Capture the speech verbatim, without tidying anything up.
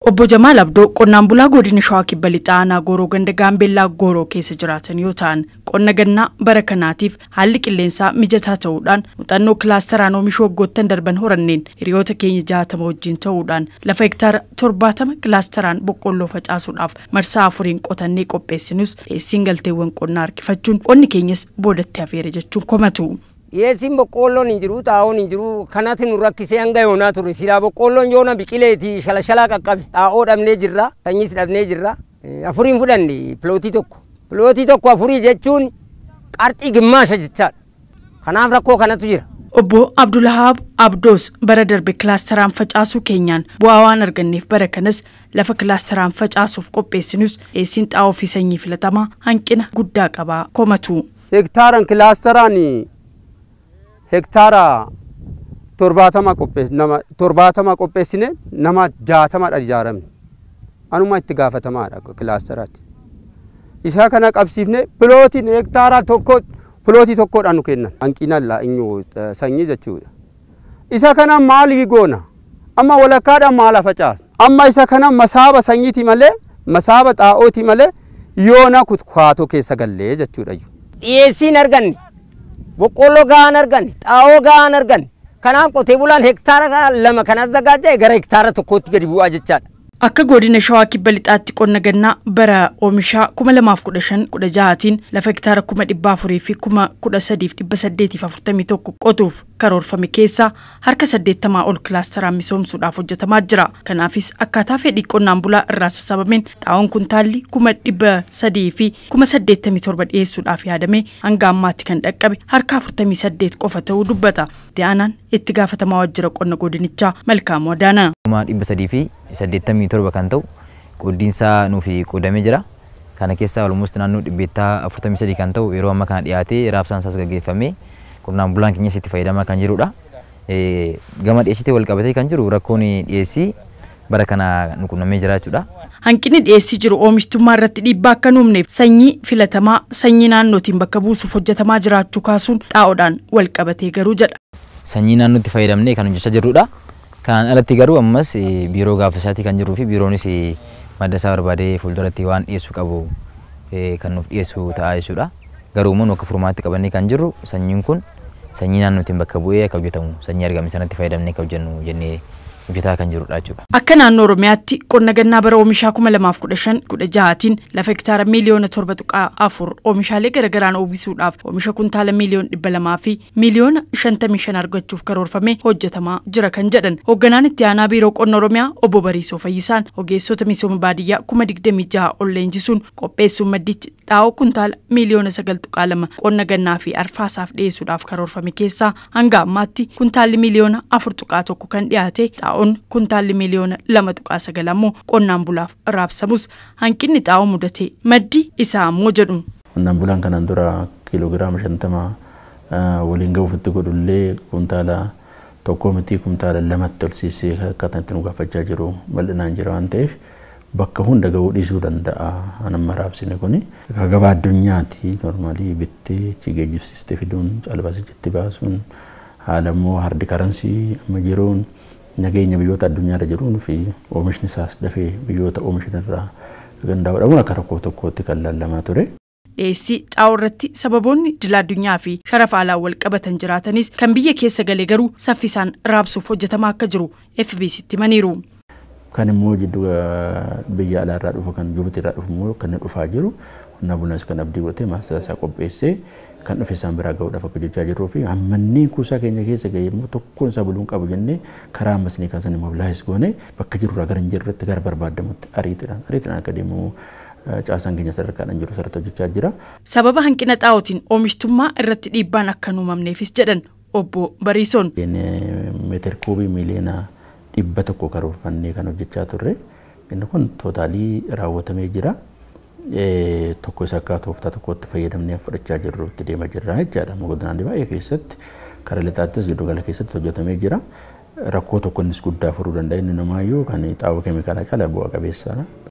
Obbo Jamaal Abdoo qonnaan bulaa godina Shawaa Kibba Lixaa aanaa Gooroo ganda Gaambeellaa Gooroo keessa jiraatan yoo ta'an qonna gannaa bara kanaatiif haalli qilleensaa mijataa ta'uudhaan muuxannoo kilaasteraan oomishuu waggoottan darban horanneen hiriyoota keenya jaatama wajjin ta'uudhaan lafa hektaara torbaatama kilaasteraan boqqolloo facaasuudhaaf marsaa afuriin qotannee qopheessinus dhiyeessiin galteewwan qonnaa harkifachuun qonni keenyas boodatti hafeera jechuun komatu. Yesin boqqolloon hin jiru xaa'oon hin jiru kanatti nu rakkisee hanga yoonaa ture silaa boqqolloon yoona biqileeti shalashalaa qaqqabe xaa'oo dhabnee jirra sanyis dhabnee jirra afuriin fudhanne pilootii tokko pilootii tokko afurii jechuun qarxii gimmaasha jechaadha kanaaf rakkoo kanatu jira. Obbo Abdulhaab Abdoos bara darbe kilaasteraan facaasuu keenyaan bu'aa waan arganneef bara kanas lafa kilaasteraan facaasuuf qopheessinus dhiyeessiin xaa'oo fi sanyii filatamaa hanqina guddaa qaba komatu. Hektaaran kilaasteraan Hektaara torbaatama qophees nama torbaatama qopheessine nama jaatama dha ijaaramne anuma itti gaafatamadha kilaasteraatti isa kana qabsiifne pilootiin hektaara tokko pilootii tokkodhaan nu kennan hanqina laa'inyu sanyii jechuudha isa kana maal goona amma walakkaadhaan maal facaasna amma isa kana masaaba sanyiiti malee masaaba xaa'ooti malee yoona kutkaatoo keessa gallee jechuudha. Dhiyeessiin arganne boqqolloo gahaan arganne xaa'oo gahaan arganne kanaaf qotee bulaan hektaara lama kan azagaajee gara hektaara tokkootti gadi bu'aa jechaadha. Akka godina Shawaa Kibba Lixaatti qonna gannaa bara oomishaa kuma lamaaf kudha shan kudha jahaatiin lafa hektaara kuma dhibba afurii fi kuma kudha sadiif dhibba saddeetiif afurtamii tokko qotuuf karoorfame keessaa harka saddeettamaa ol kilaasteraan misoomsuudhaaf hojjetamaa jira. Kanaafis akkaataa fedhii qonnaan bulaa irraa sassabameen xaa'oon kuntaalli kuma dhibba sadii fi kuma saddeettamii torba dhiyeessuudhaaf yaadamee hanga ammaatti kan dhaqqabe harka afurtamii saddeet qofa ta'uu dubbata. Itti aanaan itti gaafatamaa waajjira qonna godinichaa Malkaamuu Adaanaa. dhibba sadii fi saddeettamii torba kan ta'u qodiinsaa nuufi qodamee jira. Kana keessaa almost naannoo dhibbeettaa afurtamii sadii kan ta'u yeroo amma kana dhiyaatee raabsaan isaas gaggeeffamee qonnaan bulaan keenyas itti fayyadamaa kan jirudha. Gama dhiyeessitee wal qabatee kan jiru rakkoon dhiyeessii bara kana nu qunnamee jira jechuudha. Hanqinni dhiyeessii jiru oomishtummaa irratti dhiibbaa akka hin uumneef sanyii filatamaa sanyii naannootiin bakka buusuuf hojjetamaa jiraachuu kaasuun xaa'oodhaan wal qabatee garuu jedha. Sanyii naannootti fayyadamnee kan hojjechaa jirrudha. Kan alatti garuu ammas biiroo gaafasaatii kan jiruu fi biiroonis madda isaa barbaadee fuulduratti waan dhiyeessuu qabu kan nuuf dhiyeessu ta'a jechuudha. Garuu immoo akka furmaatti qabannee kan jirru sanyiin kun sanyii naannootiin bakka bu'ee akka hojjetamu sanyii argame sanatti fayyadamnee akka hojjennu jennee hojjetaa kan jirudha jechuudha. Akka naannoo Oromiyaatti qonna gannaa bara oomishaa kuma lamaaf kudha shan kudha jahaatiin lafa hektaara miiliyoona torba tuqaa afur oomishaalee garaagaraan oomishsuudhaaf oomisha kuntaala miiliyoona dhibba lamaa fi miiliyoona shantamii shan argachuuf karoorfamee hojjetamaa jira kan jedhan hoogganaan itti aanaa biiroo qonna Oromiyaa obbo Bariisoo Fayyisaan ogeessota misooma baadiyyaa kuma digdamii jaha ol leenjisuun qopheessuun madditti xaa'oo kuntaala miiliyoona sagal tuqaa lama qonna gannaa fi arfaasaaf dhiyeessuudhaaf karoorfame keessaa hanga ammaatti kuntaalli miiliyoona afur tuqaa tokko kan dhiyaate xaa'oon kuntaalli miiliyoona lama tuqaa sagal ammoo qonnaan bulaaf raabsamus hanqinni xaa'oo mudate maddi isaa ammoo jedhu. Qonnaan bulaan kanaan dura kiiloogiraama shantama waliin gahuufitti godhullee kuntaala tokkoo miti kuntaala lamatti ol siisee akkaataa itti nu gaafachaa jiru bal'inaan jira waan ta'eef bakka hunda gahuu dhiisuu danda'a anamma raabsine kuni. Gabaa addunyaati normaalii bittee geejjibsiistee fiduun caalbaasitti baasuun haala immoo hardi karansii amma jiruun nageenya biyyoota addunyaarra jiruun fi oomishni isaas dafee biyyoota oomishan irraa gandaa'uudhaan akka rakkoo tokkootti kan laalamaa ture. Dhiyeessii xaa'oo irratti sababoonni idil addunyaa fi sharafa alaa wal qabatan jiraatanis kan biyya keessa galee garuu saffisaan raabsuuf hojjetamaa akka jiru F B C'tti himaniiru. Kan immoo jiddu biyya alaarraa dhufu kan Jibuutii irraa dhufu immoo kan dhufaa jiru qonnaan bulaan kan abdii godhatee maasaa isaa qopheessee kan dhufe isaan biraa gahuudhaaf akka hojjechaa jirruu fi ammanneen kuusaa keenya keessa gahee immoo tokkoon isaa buluun qabu jennee karaa ammasnee kaasan immoo bilaayis goone bakka jirurraa gara hin jirretti gara barbaadamutti ariitiidhaan ariitiidhaan akka deemu caasaan keenya sadarkaadhaan jiru sarara hojjechaa jira. Sababa hanqina xaa'ootiin oomishtummaa irratti dhiibbaan akka hin uumamneefis jedhan obbo Bariisoon. Meetir kuubii miiliyoona dhibba tokko karoorfannee kan hojjechaa turre inni kun tootaalii raawwatamee jira. Tokko isa akka tooftaa tokkotti fayyadamnee fudhachaa jirru itti deemaa jirra jechaadha. Godinaalee baay'ee keessatti karaa lixaattis giddu gala keessatti hojjetamee jira. Rakkoo tokko innis guddaa furuu danda'a inni namaayyuu kan xaa'oo keemikaalaa caalaa bu'aa qabeessaadha.